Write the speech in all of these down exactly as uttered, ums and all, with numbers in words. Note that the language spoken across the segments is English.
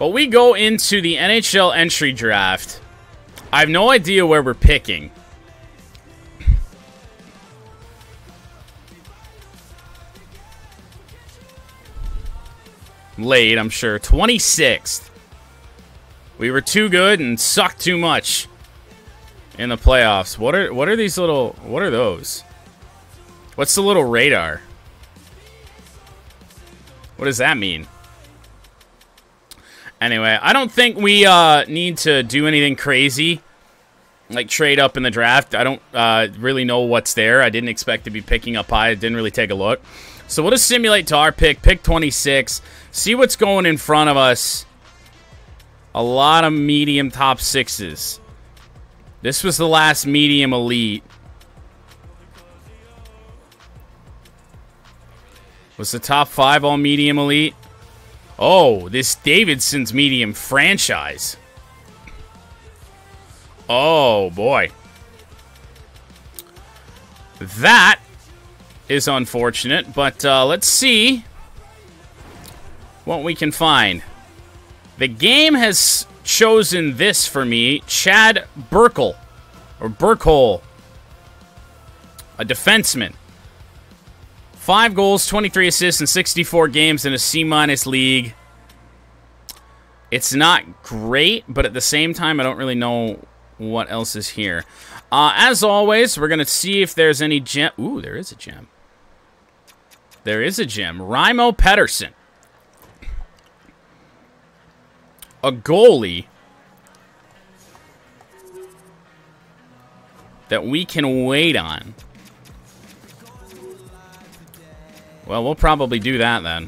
But we go into the N H L entry draft. I have no idea where we're picking. Late, I'm sure. twenty-sixth. We were too good and sucked too much in the playoffs. What are what are these little what are those? What's the little radar? What does that mean? Anyway, I don't think we uh, need to do anything crazy, like trade up in the draft. I don't uh, really know what's there. I didn't expect to be picking up high. I didn't really take a look. So we'll just simulate to our pick, pick twenty-six, see what's going in front of us. A lot of medium top sixes. This was the last medium elite. Was the top five all medium elite? Oh, this Davidson's medium franchise. Oh, boy. That is unfortunate, but uh, let's see what we can find. The game has chosen this for me. Chad Burkle, or Burkle, a defenseman. Five goals, twenty-three assists in sixty-four games in a C-minus league. It's not great, but at the same time, I don't really know what else is here. Uh, as always, we're going to see if there's any gem. Ooh, there is a gem. There is a gem. Raimo Pettersson. A goalie that we can wait on. Well, we'll probably do that then.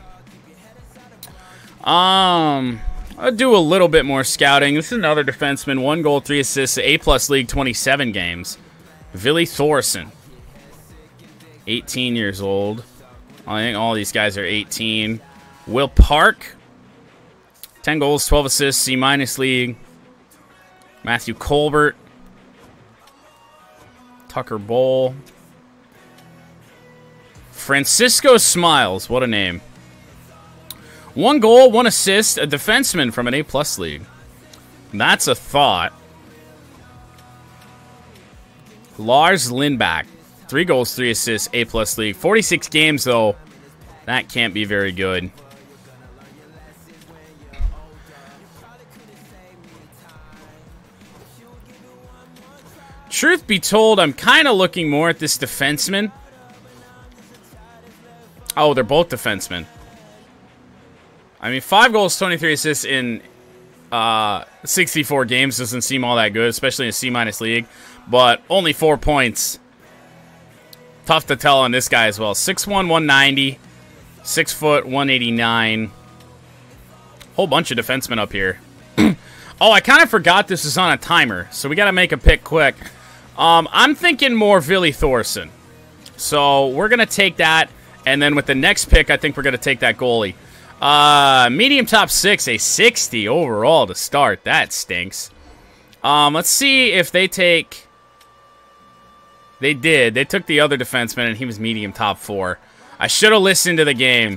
Um, I'll do a little bit more scouting. This is another defenseman. One goal, three assists, A-plus league, twenty-seven games. Ville Thorson. eighteen years old. I think all these guys are eighteen. Will Park. ten goals, twelve assists, C-minus league. Matthew Colbert. Tucker Bowl. Francisco Smiles, what a name. One goal, one assist, a defenseman from an A-plus league. That's a thought. Lars Lindback, three goals, three assists, A-plus league. forty-six games, though. That can't be very good. Truth be told, I'm kind of looking more at this defenseman. Oh, they're both defensemen. I mean, five goals, twenty-three assists in uh, sixty-four games doesn't seem all that good, especially in a C-minus league. But only four points. Tough to tell on this guy as well. six one, one ninety. six foot, one eighty-nine. Whole bunch of defensemen up here. Oh, I kind of forgot this is on a timer, so we got to make a pick quick. Um, I'm thinking more Ville Thorson. So we're going to take that. And then with the next pick, I think we're going to take that goalie. Uh, medium top six, a sixty overall to start. That stinks. Um, let's see if they take... They did. They took the other defenseman, and he was medium top four. I should have listened to the game.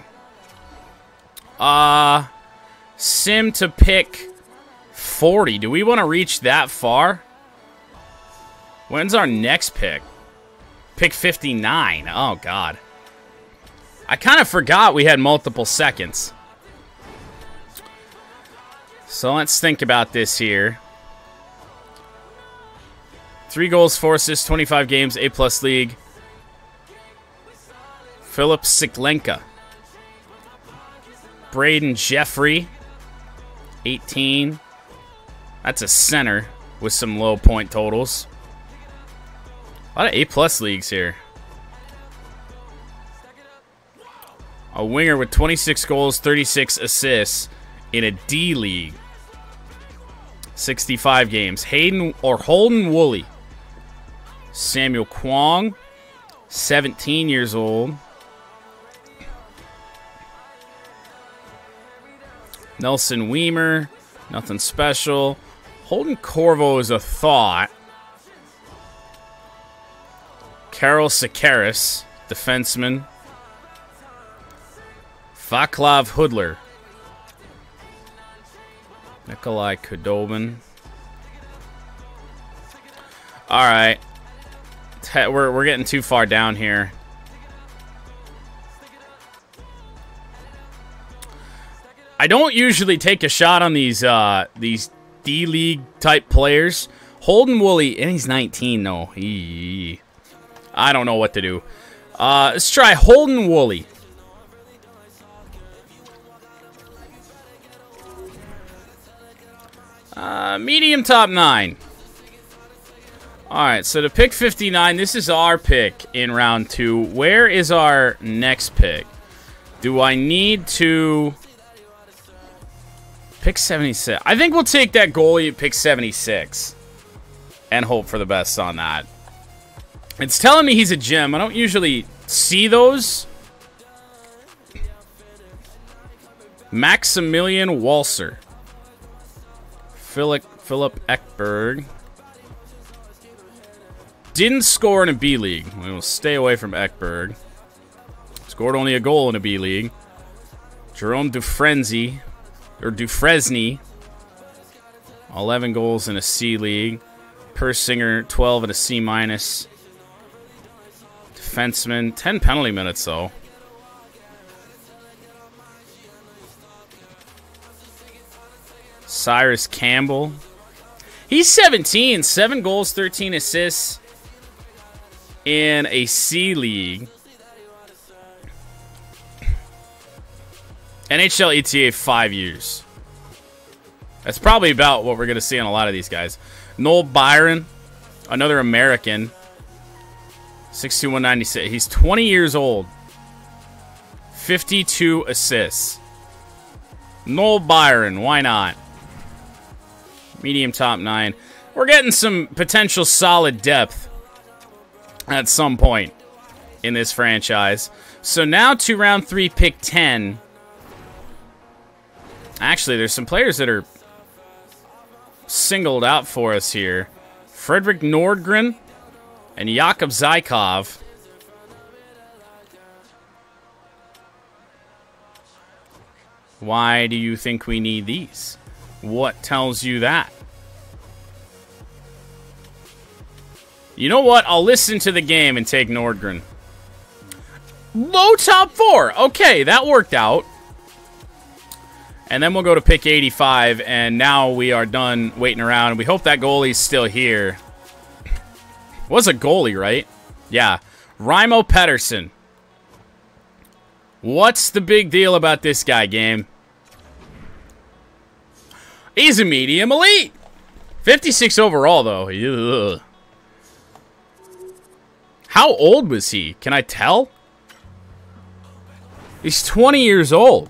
Uh, Sim to pick forty. Do we want to reach that far? When's our next pick? Pick fifty-nine. Oh, God. I kind of forgot we had multiple seconds. So let's think about this here. Three goals, four assists, twenty-five games, A-plus league. Philip Siklenka. Braden Jeffrey. eighteen. That's a center with some low point totals. A lot of A-plus leagues here. A winger with twenty-six goals, thirty-six assists in a D league. sixty-five games. Hayden or Holden Woolley. Samuel Kwong, seventeen years old. Nelson Weimer, nothing special. Holden Corvo is a thought. Karel Sakaris, defenseman. Vaclav Hudler. Nikolai Kudobin. All right. We're, we're getting too far down here. I don't usually take a shot on these uh, these D-League type players. Holden Woolley, and he's nineteen, though. He, I don't know what to do. Uh, let's try Holden Woolley. Uh, medium top nine. Alright, so to pick fifty-nine, this is our pick in round two. Where is our next pick? Do I need to pick seventy-six? I think we'll take that goalie at pick seventy-six and hope for the best on that. It's telling me he's a gem. I don't usually see those. Maximilian Walser. Philip, Philip Ekberg. Didn't score in a B-League. We will stay away from Ekberg. Scored only a goal in a B-League. Jerome Dufresne. Or Dufresne. eleven goals in a C-League. Persinger, twelve in a C-minus. Defenseman, ten penalty minutes, though. Cyrus Campbell. He's seventeen. seven goals, thirteen assists in a C-League. N H L E T A, five years. That's probably about what we're going to see on a lot of these guys. Noel Byron, another American. six two, one ninety-six. He's twenty years old. fifty-two assists. Noel Byron, why not? Medium top nine. We're getting some potential solid depth at some point in this franchise. So now to round three, pick ten. Actually, there's some players that are singled out for us here. Frederick Nordgren and Jakub Zykov. Why do you think we need these? What tells you that? You know what? I'll listen to the game and take Nordgren. Low top four. Okay, that worked out. And then we'll go to pick eighty-five, and now we are done waiting around. We hope that goalie's still here. Was a goalie, right? Yeah. Raimo Pedersen. What's the big deal about this guy, game? He's a medium elite. fifty-six overall, though. Ugh. How old was he? Can I tell? He's twenty years old.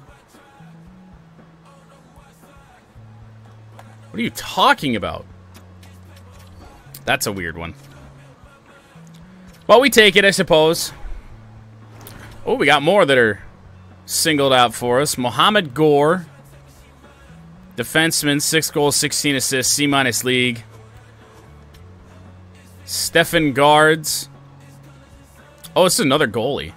What are you talking about? That's a weird one. Well, we take it, I suppose. Oh, we got more that are singled out for us. Mohammed Gore. Defenseman, six goals, sixteen assists, C-minus league. Stefan Guards. Oh, this is another goalie.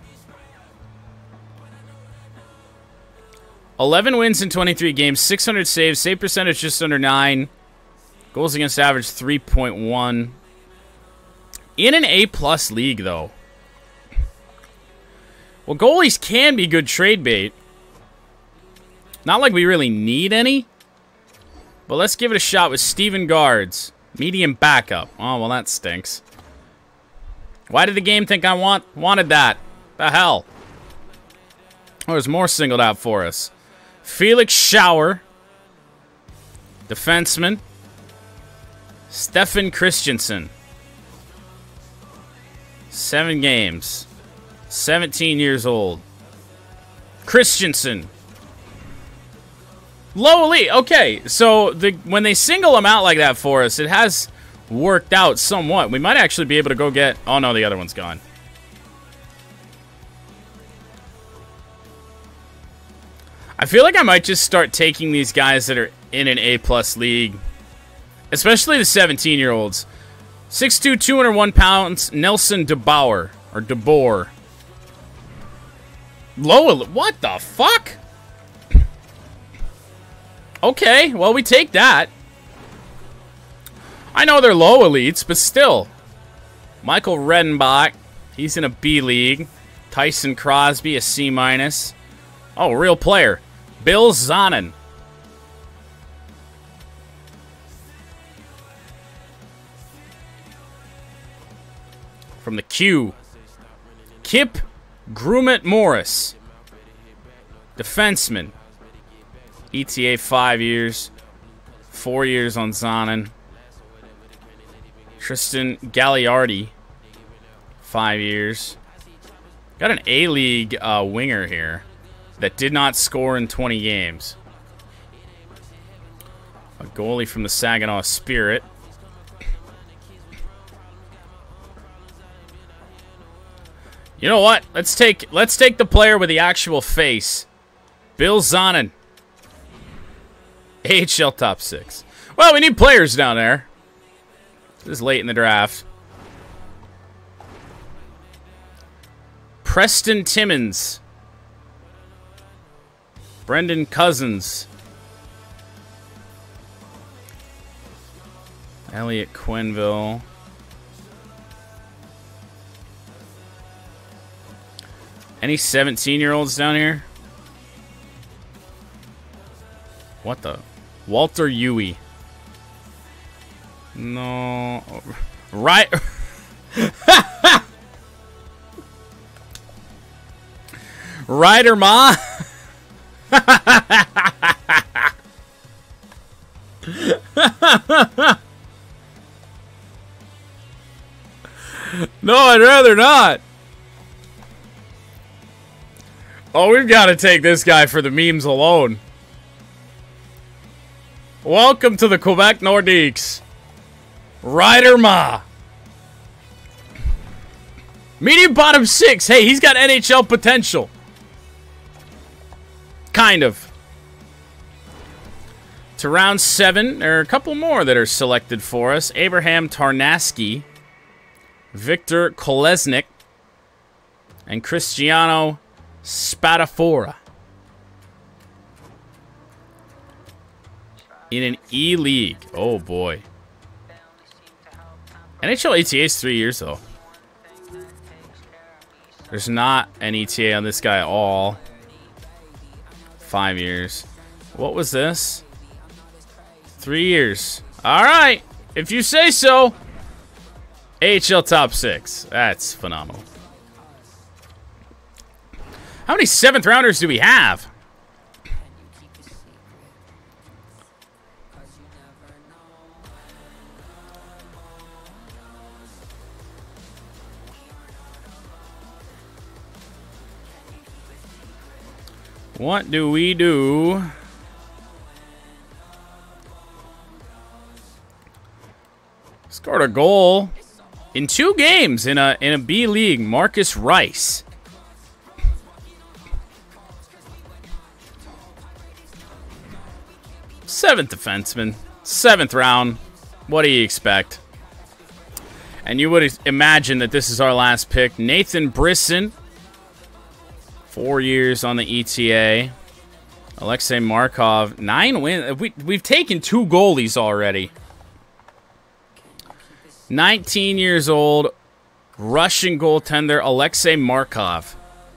eleven wins in twenty-three games, six hundred saves, save percentage just under nine. Goals against average three point one. In an A-plus league, though. Well, goalies can be good trade bait. Not like we really need any. But let's give it a shot with Steven Guards. Medium backup. Oh, well, that stinks. Why did the game think I want wanted that? The hell? Oh, there's more singled out for us. Felix Schauer. Defenseman. Stefan Christensen. Seven games. seventeen years old. Christensen. Low elite. Okay, so the when they single them out like that for us, it has worked out somewhat. We might actually be able to go get... Oh, no, the other one's gone. I feel like I might just start taking these guys that are in an A-plus league. Especially the seventeen-year-olds. six two, two hundred one pounds, Nelson DeBauer. Or DeBoer. Low... What the fuck? Okay, well, we take that. I know they're low elites, but still. Michael Redenbach, he's in a B league. Tyson Crosby, a C minus. Oh, real player. Bill Zonin. From the Q. Kip Grummet Morris. Defenseman. E T A five years. Four years on Zonin. Tristan Gagliardi. Five years. Got an A-League uh, winger here that did not score in twenty games. A goalie from the Saginaw Spirit. You know what? Let's take let's take the player with the actual face. Bill Zonin. A H L top six. Well, we need players down there. This is late in the draft. Preston Timmins. Brendan Cousins. Elliot Quenville. Any seventeen-year-olds down here? What the? Walter Huey. No. Right. Ryder Ma. No, I'd rather not. Oh, we've got to take this guy for the memes alone. Welcome to the Quebec Nordiques. Ryder Ma. Medium bottom six. Hey, he's got N H L potential. Kind of. To round seven, there are a couple more that are selected for us. Abraham Tarnasky, Victor Kolesnik, and Cristiano Spadafora. In an E-League. Oh, boy. N H L E T A is three years, though. There's not an E T A on this guy at all. Five years. What was this? Three years. All right. If you say so. A H L top six. That's phenomenal. How many seventh rounders do we have? What do we do? Scored a goal in two games in a in a B league. Marcus Rice. Seventh defenseman, seventh round. What do you expect? And you would imagine that this is our last pick. Nathan Brisson. Four years on the E T A. Alexei Markov, nine wins. We, we've taken two goalies already. nineteen years old, Russian goaltender Alexei Markov.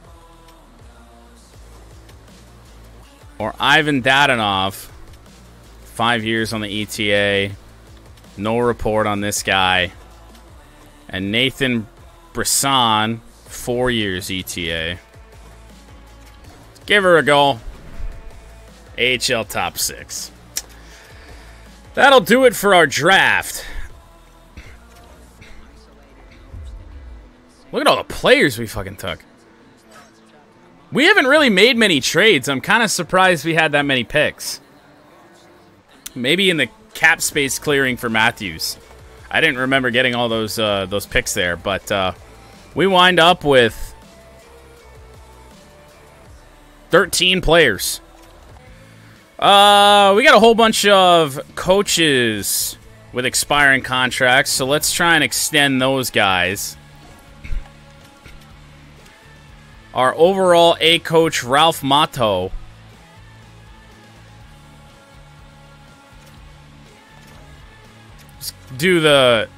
Or Ivan Dadanov, five years on the E T A. No report on this guy. And Nathan Brisson, four years E T A. Give her a go. A H L top six. That'll do it for our draft. Look at all the players we fucking took. We haven't really made many trades. I'm kind of surprised we had that many picks. Maybe in the cap space clearing for Matthews. I didn't remember getting all those uh, those picks there, but uh, we wind up with thirteen players. Uh, we got a whole bunch of coaches with expiring contracts, so let's try and extend those guys. Our overall A coach, Ralph Mato. do the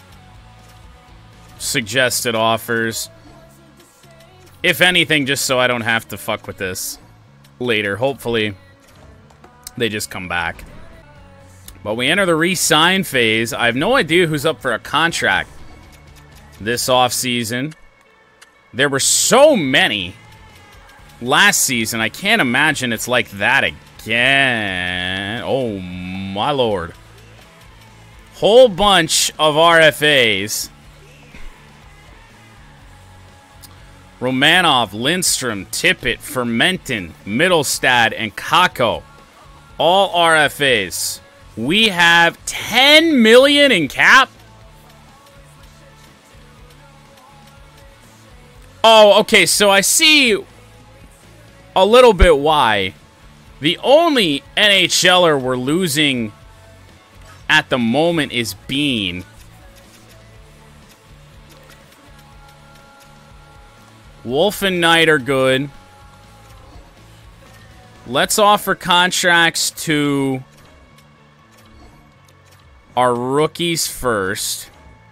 suggested offers. If anything, just so I don't have to fuck with this later. Hopefully, they just come back. But we enter the re-sign phase. I have no idea who's up for a contract this offseason. There were so many last season. I can't imagine it's like that again. Oh, my lord. Whole bunch of R F As. Romanov, Lindstrom, Tippett, Fermentin, Mittelstadt, and Kako. All R F As. We have ten million in cap. Oh, okay, so I see a little bit why. The only NHLer we're losing at the moment is Bean. Wolf and Knight are good. Let's offer contracts to our rookies first.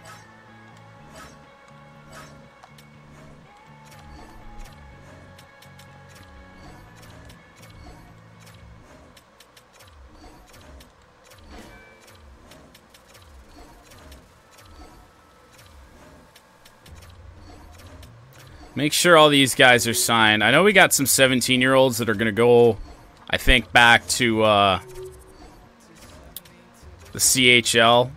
Make sure all these guys are signed. I know we got some seventeen-year-olds that are going to go, I think, back to uh, the C H L.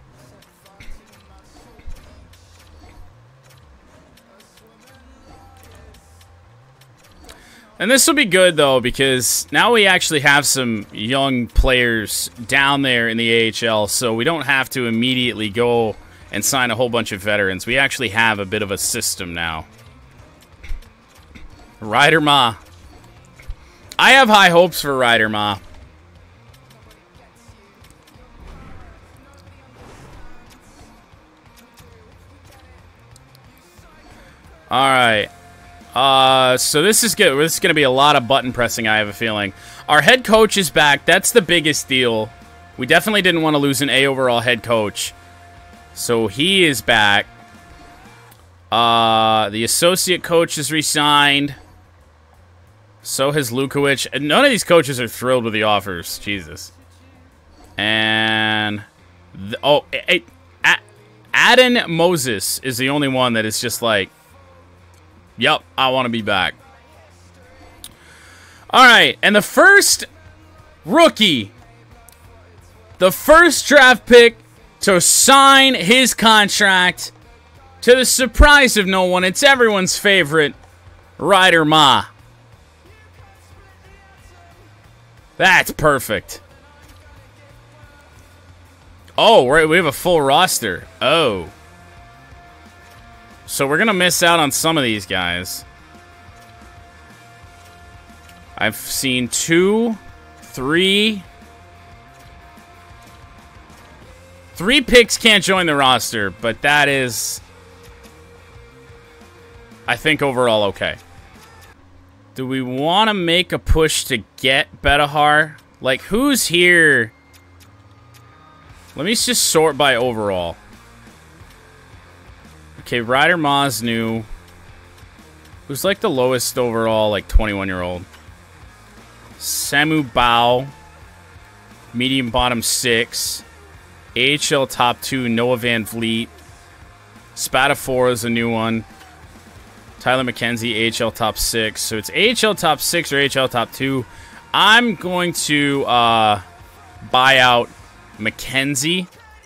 And this will be good, though, because now we actually have some young players down there in the A H L, so we don't have to immediately go and sign a whole bunch of veterans. We actually have a bit of a system now. Ryder Ma. I have high hopes for Ryder Ma. All right. Uh, so this is good. This is going to be a lot of button pressing, I have a feeling. Our head coach is back. That's the biggest deal. We definitely didn't want to lose an A overall head coach. So he is back. Uh, the associate coach is re-signed. So has Lukowicz. And none of these coaches are thrilled with the offers. Jesus. And... The, oh, it, it, Adin Moses is the only one that is just like, yep, I want to be back. All right, and the first rookie, the first draft pick to sign his contract, to the surprise of no one, it's everyone's favorite, Ryder Ma. That's perfect. Oh, we're, we have a full roster. Oh. So we're going to miss out on some of these guys. I've seen two, three. Three picks can't join the roster, but that is, I think, overall okay. Do we want to make a push to get Betahar? Like, who's here? Let me just sort by overall. Okay, Ryder Ma's new. Who's like the lowest overall, like twenty-one-year-old? Samu Bao. Medium bottom six. A H L top two, Noah Van Vliet. Spatafora is a new one. Tyler McKenzie, A H L top six. So it's A H L top six or A H L top two. I'm going to uh, buy out McKenzie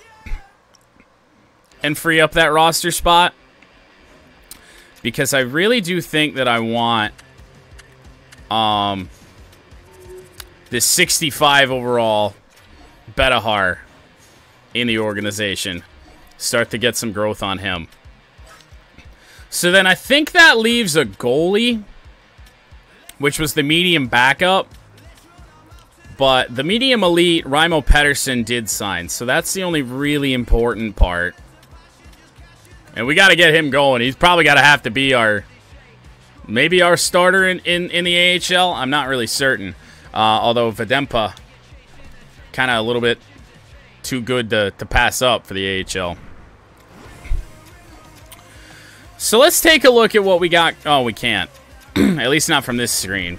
and free up that roster spot, because I really do think that I want um, this sixty-five overall Betahar in the organization. Start to get some growth on him. So then I think that leaves a goalie, which was the medium backup. But the medium elite, Raimo Pedersen, did sign. So that's the only really important part. And we got to get him going. He's probably got to have to be our, maybe our starter in, in, in the A H L. I'm not really certain. Uh, although Vedempa, kind of a little bit too good to, to pass up for the A H L. So let's take a look at what we got. Oh, we can't. At least not from this screen.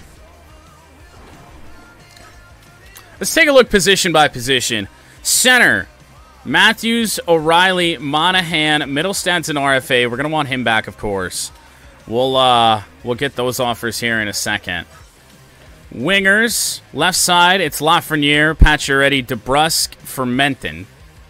Let's take a look position by position. Center, Matthews, O'Reilly, Monahan, Middlestats, and R F A. We're going to want him back, of course. We'll, uh, we'll get those offers here in a second. Wingers, left side, it's Lafreniere, Pacioretty, DeBrusque, Fermenton.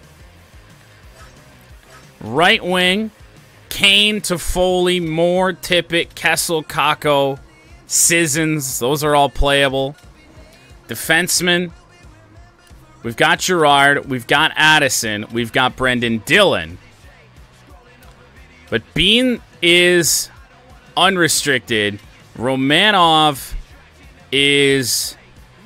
Right wing, Kane, Toffoli, Moore, Tippett, Kessel, Kakko, Sissons. Those are all playable. Defenseman, we've got Gerard, we've got Addison, we've got Brendan Dillon. But Bean is unrestricted. Romanov is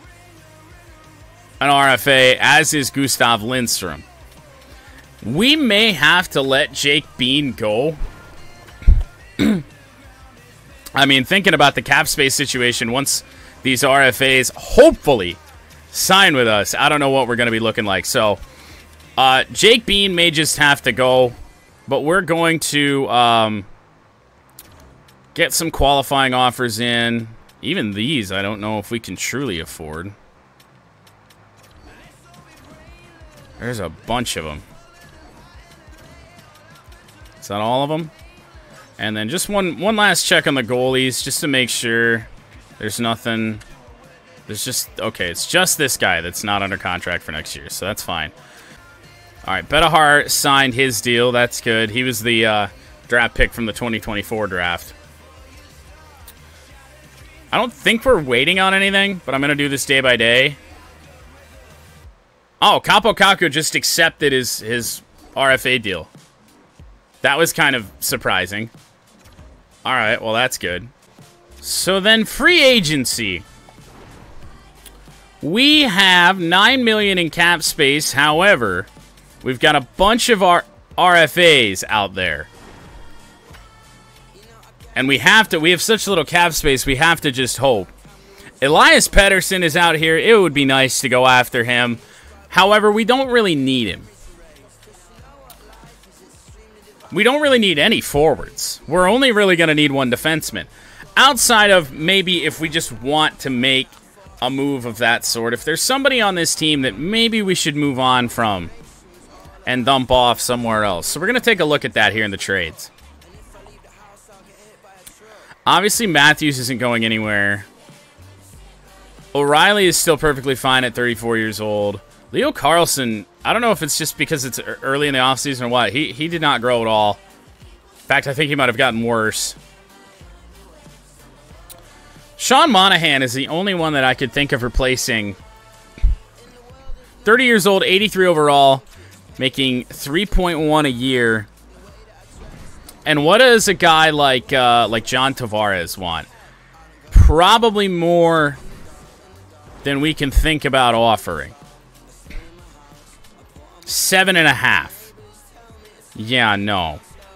an R F A, as is Gustav Lindstrom. We may have to let Jake Bean go. I mean, thinking about the cap space situation, once these R F As hopefully sign with us, I don't know what we're going to be looking like. So, uh, Jake Bean may just have to go, but we're going to um, get some qualifying offers in. Even these, I don't know if we can truly afford. There's a bunch of them. Is that all of them? And then just one one last check on the goalies, just to make sure there's nothing. There's just, okay, it's just this guy that's not under contract for next year, so that's fine. All right, Betahar signed his deal. That's good. He was the uh, draft pick from the twenty twenty-four draft. I don't think we're waiting on anything, but I'm going to do this day by day. Oh, Kaapo Kakko just accepted his, his R F A deal. That was kind of surprising. All right, well, that's good. So then free agency. We have nine million dollars in cap space. However, we've got a bunch of our R F As out there. And we have to, we have such little cap space, we have to just hope. Elias Pettersson is out here. It would be nice to go after him. However, we don't really need him. We don't really need any forwards. We're only really going to need one defenseman. Outside of maybe if we just want to make a move of that sort. If there's somebody on this team that maybe we should move on from and dump off somewhere else. So we're going to take a look at that here in the trades. Obviously, Matthews isn't going anywhere. O'Reilly is still perfectly fine at thirty-four years old. Leo Carlson, I don't know if it's just because it's early in the offseason or what. He, he did not grow at all. In fact, I think he might have gotten worse. Sean Monahan is the only one that I could think of replacing. thirty years old, eighty-three overall, making three point one a year. And what does a guy like uh, like John Tavares want? Probably more than we can think about offering. Seven and a half. Yeah, no.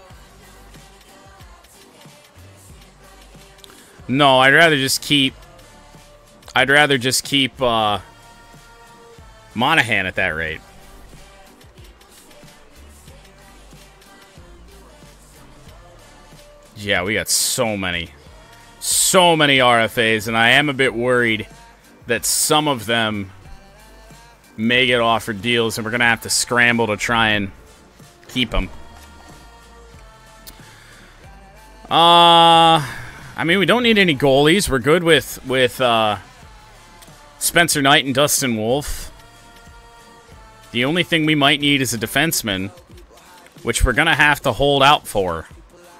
No, I'd rather just keep... I'd rather just keep uh, Monahan at that rate. Yeah, we got so many. So many R F As, and I am a bit worried that some of them may get offered deals, and we're going to have to scramble to try and keep them. Uh, I mean, we don't need any goalies. We're good with, with uh, Spencer Knight and Dustin Wolf. The only thing we might need is a defenseman, which we're going to have to hold out for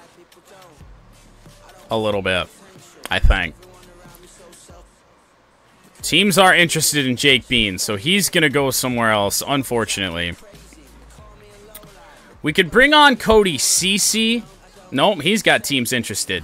a little bit, I think. Teams are interested in Jake Bean, so he's going to go somewhere else, unfortunately. We could bring on Cody Ceci. Nope, he's got teams interested.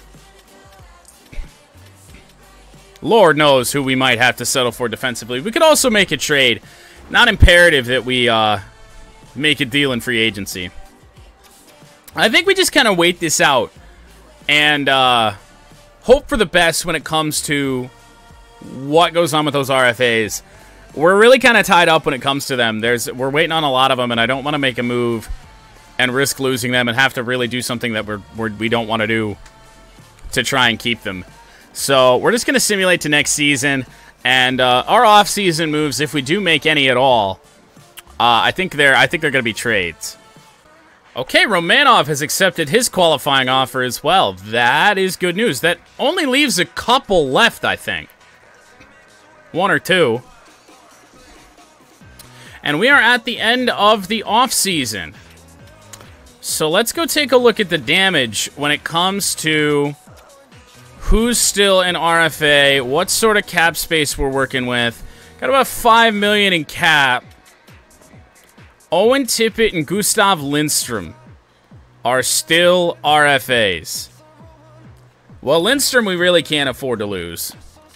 Lord knows who we might have to settle for defensively. We could also make a trade. Not imperative that we uh, make a deal in free agency. I think we just kind of wait this out and uh, hope for the best when it comes to what goes on with those R F As. we're really kind of tied up when it comes to them. There's we're waiting on a lot of them, and I don't want to make a move and risk losing them and have to really do something that we're, we're we don't want to do to try and keep them. So we're just going to simulate to next season, and uh, our off-season moves, if we do make any at all, uh, I think they're I think they're going to be trades. Okay, Romanov has accepted his qualifying offer as well. That is good news. That only leaves a couple left, I think. One or two. And we are at the end of the off-season. So let's go take a look at the damage when it comes to who's still in R F A, what sort of cap space we're working with. Got about five million dollars in cap. Owen Tippett and Gustav Lindstrom are still R F As. Well, Lindstrom we really can't afford to lose.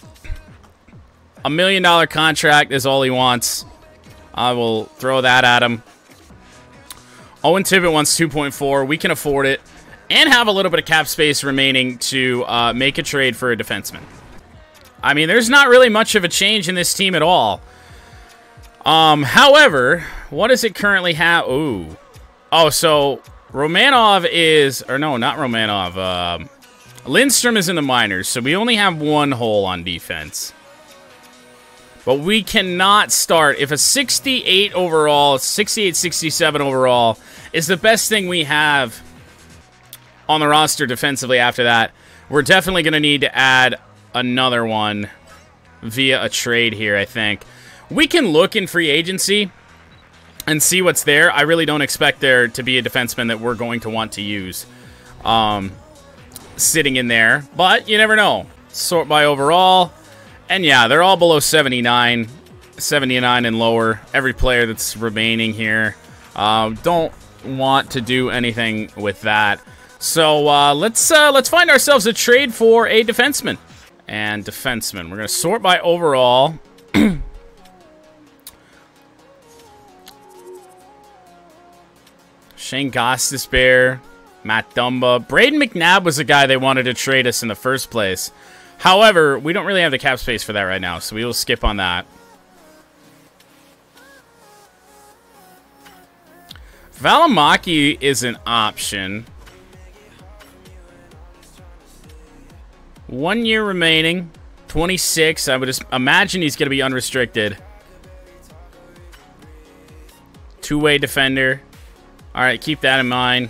A million dollar contract is all he wants. I will throw that at him. Owen Tippett wants two point four. We can afford it. And have a little bit of cap space remaining to uh, make a trade for a defenseman. I mean, there's not really much of a change in this team at all. Um, however, what does it currently have? Ooh. Oh, so Romanov is... Or no, not Romanov. Um, Lindstrom is in the minors, so we only have one hole on defense. But we cannot start. If a sixty-eight overall, sixty-eight sixty-seven overall is the best thing we have on the roster defensively after that, we're definitely going to need to add another one via a trade here, I think. We can look in free agency and see what's there. I really don't expect there to be a defenseman that we're going to want to use um, sitting in there. But you never know. Sort by overall. And yeah, they're all below seventy-nine. seventy-nine and lower. Every player that's remaining here. Uh, don't want to do anything with that. So uh, let's uh, let's find ourselves a trade for a defenseman. And defenseman. We're going to sort by overall. Shane Gostisbehere, Matt Dumba. Braden McNabb was the guy they wanted to trade us in the first place. However, we don't really have the cap space for that right now, so we will skip on that. Valimaki is an option. One year remaining. twenty-six. I would just imagine he's going to be unrestricted. Two-way defender. All right, keep that in mind.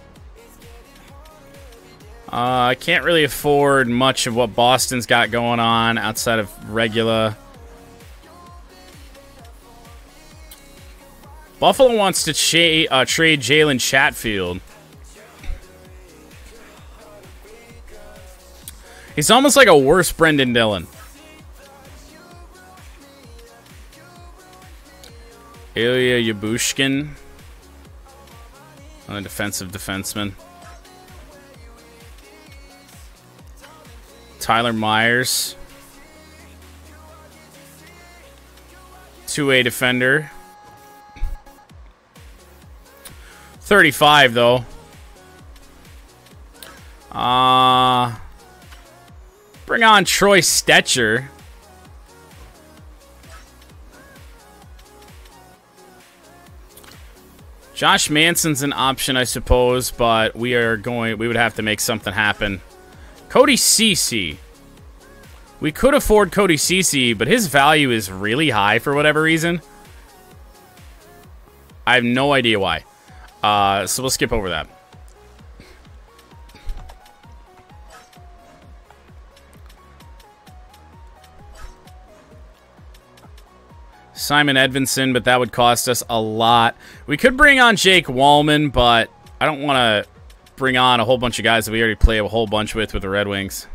Uh, I can't really afford much of what Boston's got going on outside of Regula. Buffalo wants to cha uh, trade Jalen Chatfield. He's almost like a worse Brendan Dillon. Ilya Yabushkin. A defensive defenseman. Tyler Myers. Two-way defender. thirty-five, though. Uh, bring on Troy Stetcher. Josh Manson's an option, I suppose, but we are going. We would have to make something happen. Cody Ceci. We could afford Cody Ceci, but his value is really high for whatever reason. I have no idea why. Uh, so we'll skip over that. Simon Edvinsson, but that would cost us a lot. We could bring on Jake Wallman, but I don't want to bring on a whole bunch of guys that we already play a whole bunch with with the Red Wings.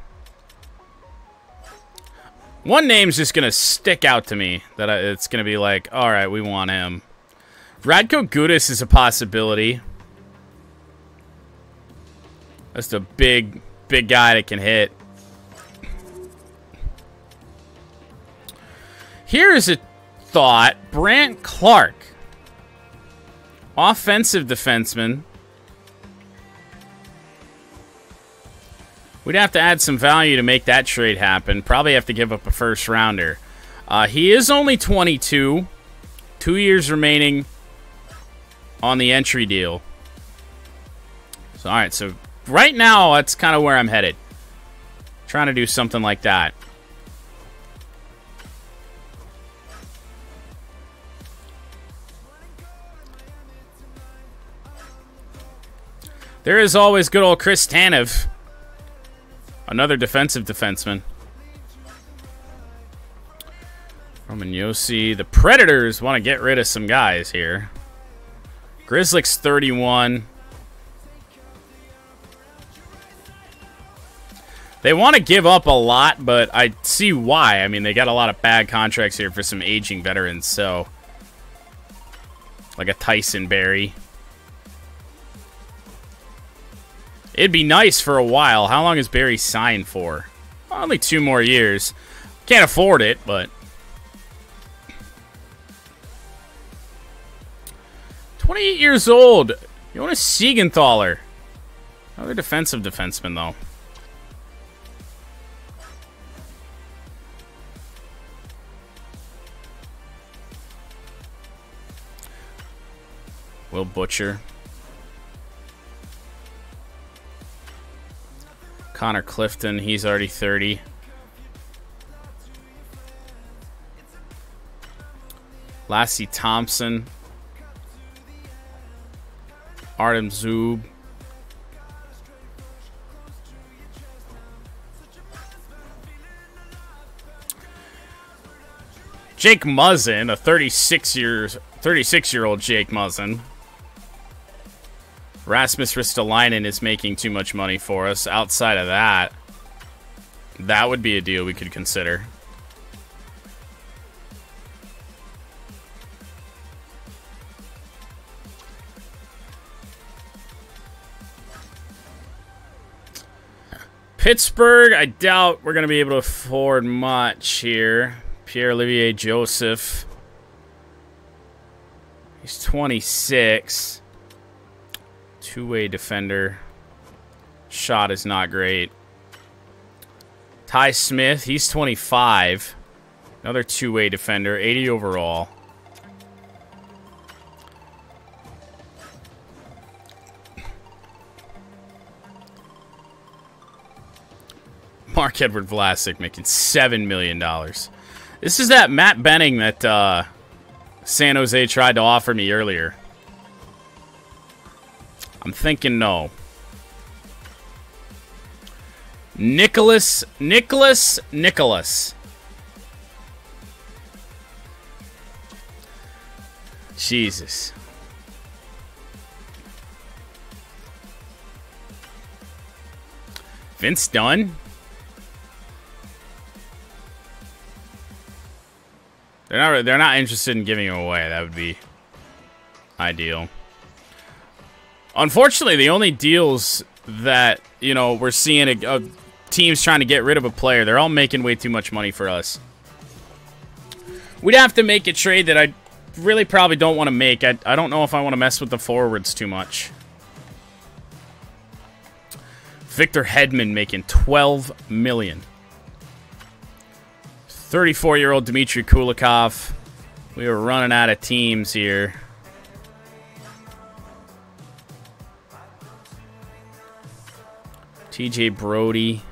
One name's just going to stick out to me that I, it's going to be like, all right, we want him. Radko Gudas is a possibility. That's a big, big guy that can hit. Here's a thought. Brant Clark. Offensive defenseman. We'd have to add some value to make that trade happen. Probably have to give up a first rounder. Uh, he is only twenty-two. Two years remaining on the entry deal. So, all right, so right now, that's kind of where I'm headed. Trying to do something like that. There is always good old Chris Tanev. Another defensive defenseman. Roman Josi. The Predators want to get rid of some guys here. Grizzlick's thirty-one. They want to give up a lot, but I see why. I mean, they got a lot of bad contracts here for some aging veterans, so... like a Tyson Barrie. It'd be nice for a while. How long is Barrie signed for? Well, only two more years. Can't afford it, but... twenty-eight years old. Jonas Siegenthaler. Another defensive defenseman, though. Will Butcher. Connor Clifton, he's already thirty. Lassie Thompson. Artem Zub. Jake Muzzin, a thirty-six years thirty-six year old Jake Muzzin. Rasmus Ristolainen is making too much money for us. Outside of that, that would be a deal we could consider. Pittsburgh, I doubt we're going to be able to afford much here. Pierre-Olivier Joseph. He's twenty-six. Two-way defender. Shot is not great. Ty Smith, he's twenty-five. Another two-way defender, eighty overall. Mark-Edward Vlasic making seven million dollars. This is that Matt Benning that uh, San Jose tried to offer me earlier. I'm thinking no. Nicholas, Nicholas, Nicholas. Jesus. Vince Dunn? They're not, they're not interested in giving him away. That would be ideal. Unfortunately, the only deals that, you know, we're seeing a, a teams trying to get rid of a player, they're all making way too much money for us. We'd have to make a trade that I really probably don't want to make. I, I don't know if I want to mess with the forwards too much. Victor Hedman making twelve million dollars. thirty-four year old Dmitry Kulikov. We were running out of teams here. T J Brody.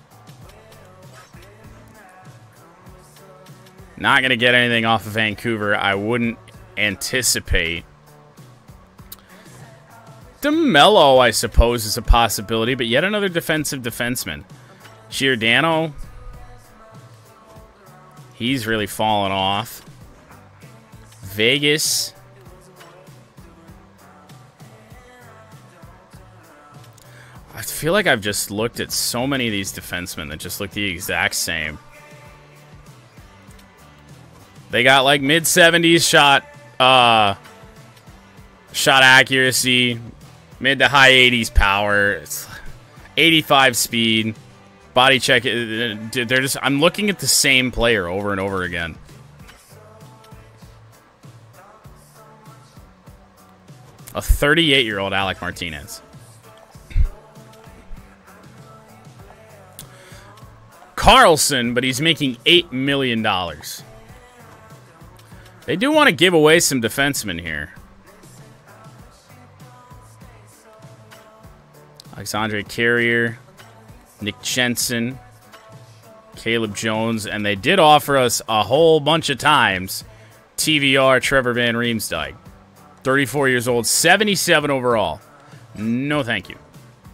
Not going to get anything off of Vancouver. I wouldn't anticipate. DeMello, I suppose, is a possibility, but yet another defensive defenseman. Giordano. He's really fallen off. Vegas. I feel like I've just looked at so many of these defensemen that just look the exact same. They got like mid seventies shot uh, shot accuracy, mid to high eighties power, it's eighty-five speed, body check. They're just I'm looking at the same player over and over again. A thirty-eight year old Alec Martinez. Carlson, but he's making eight million dollars. They do want to give away some defensemen here. Alexandre Carrier, Nick Jensen, Caleb Jones, and they did offer us a whole bunch of times T V R Trevor Van Riemsdyk. thirty-four years old, seventy-seven overall. No, thank you.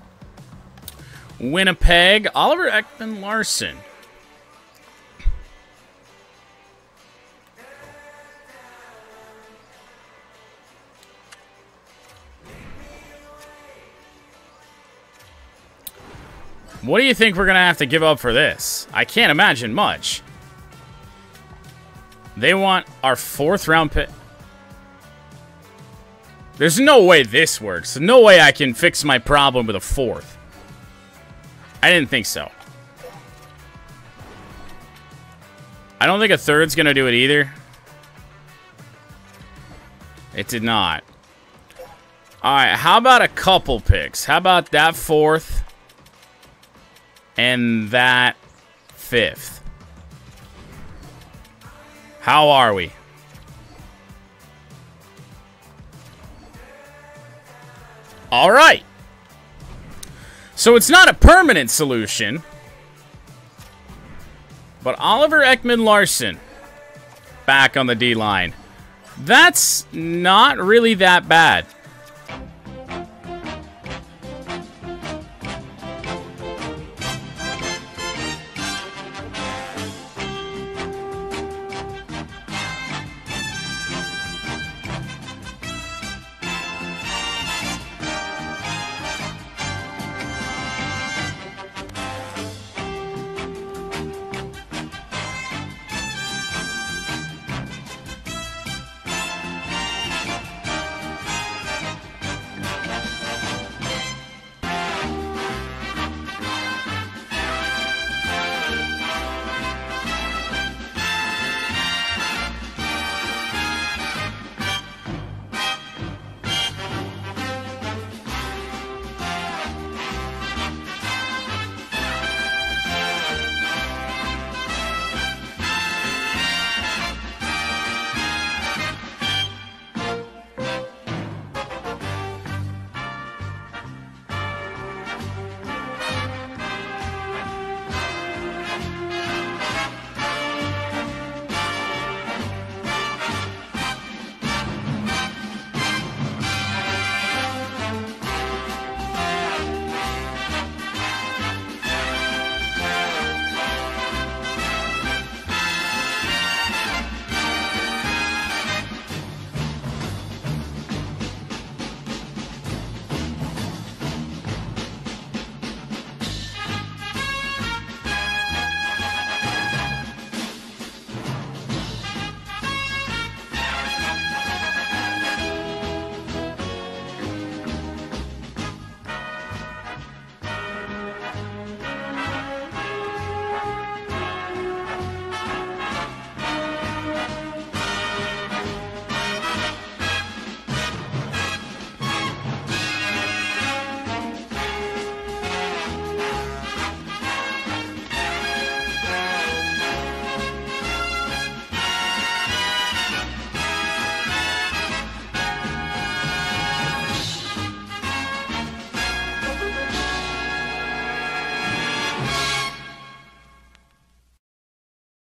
Winnipeg, Oliver Ekman-Larsson. What do you think we're going to have to give up for this? I can't imagine much. They want our fourth round pick. There's no way this works. No way I can fix my problem with a fourth. I didn't think so. I don't think a third's going to do it either. It did not. Alright, how about a couple picks? How about that fourth and that fifth? How are we? All right. So it's not a permanent solution. But Oliver Ekman-Larsson back on the D-line. That's not really that bad.